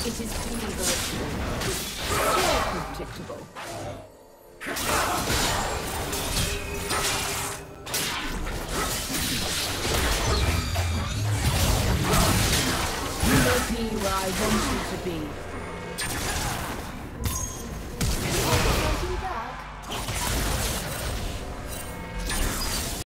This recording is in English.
It is universal. So predictable. You will be where I want you to be.